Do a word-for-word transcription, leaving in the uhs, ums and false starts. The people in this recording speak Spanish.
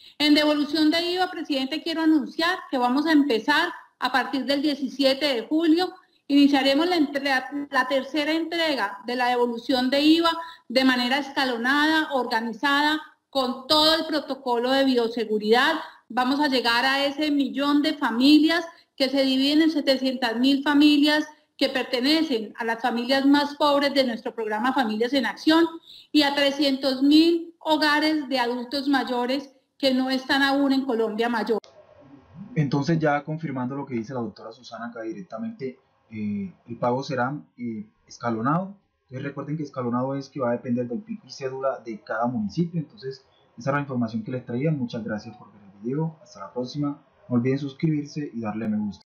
En devolución de I V A, presidente, quiero anunciar que vamos a empezar a partir del diecisiete de julio. Iniciaremos la, entrega, la tercera entrega de la devolución de I V A de manera escalonada, organizada, con todo el protocolo de bioseguridad. Vamos a llegar a ese millón de familias que se dividen en setecientas mil familias que pertenecen a las familias más pobres de nuestro programa Familias en Acción y a trescientos mil hogares de adultos mayores que no están aún en Colombia Mayor. Entonces, ya confirmando lo que dice la doctora Susana acá directamente, eh, el pago será eh, escalonado. Entonces recuerden que escalonado es que va a depender del pico y cédula de cada municipio. Entonces esa es la información que les traía. Muchas gracias por ver el video. Hasta la próxima. No olviden suscribirse y darle me gusta.